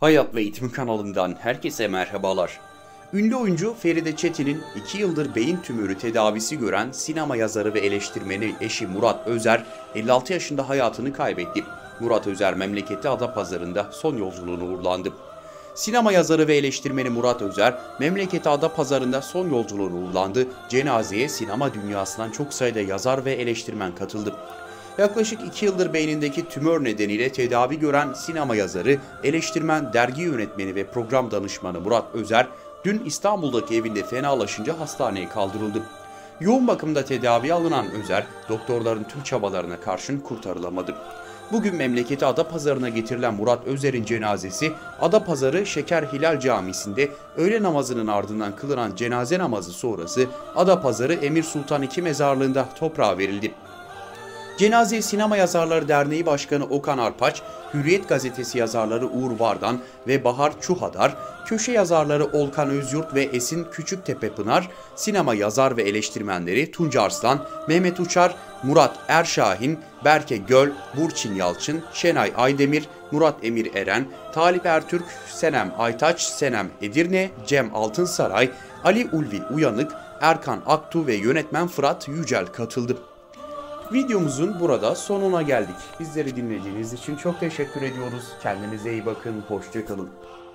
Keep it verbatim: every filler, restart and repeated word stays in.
Hayat ve Eğitim kanalından herkese merhabalar. Ünlü oyuncu Feride Çetin'in iki yıldır beyin tümörü tedavisi gören sinema yazarı ve eleştirmeni eşi Murat Özer elli altı yaşında hayatını kaybetti. Murat Özer memleketi Adapazarı'nda son yolculuğuna uğurlandı. Sinema yazarı ve eleştirmeni Murat Özer memleketi Adapazarı'nda son yolculuğuna uğurlandı. Cenazeye sinema dünyasından çok sayıda yazar ve eleştirmen katıldı. Yaklaşık iki yıldır beynindeki tümör nedeniyle tedavi gören sinema yazarı, eleştirmen, dergi yönetmeni ve program danışmanı Murat Özer, dün İstanbul'daki evinde fenalaşınca hastaneye kaldırıldı. Yoğun bakımda tedavi alınan Özer, doktorların tüm çabalarına karşın kurtarılamadı. Bugün memleketi Adapazarı'na getirilen Murat Özer'in cenazesi, Adapazarı Şeker Hilal Camisi'nde öğle namazının ardından kılınan cenaze namazı sonrası Adapazarı Emir Sultan iki Mezarlığı'nda toprağa verildi. Cenazeye Sinema Yazarları Derneği Başkanı Okan Arpaç, Hürriyet Gazetesi yazarları Uğur Vardan ve Bahar Çuhadar, köşe yazarları Olkan Özyurt ve Esin Küçüktepepınar, sinema yazar ve eleştirmenleri Tunca Arslan, Mehmet Uçar, Murat Erşahin, Berke Göl, Burçin Yalçın, Şenay Aydemir, Murat Emir Eren, Talip Ertürk, Senem Aytaç, Senem Edirne, Cem Altınsaray, Ali Ulvi Uyanık, Erkan Aktu ve yönetmen Fırat Yücel katıldı. Videomuzun burada sonuna geldik. Bizleri dinlediğiniz için çok teşekkür ediyoruz. Kendinize iyi bakın, hoşça kalın.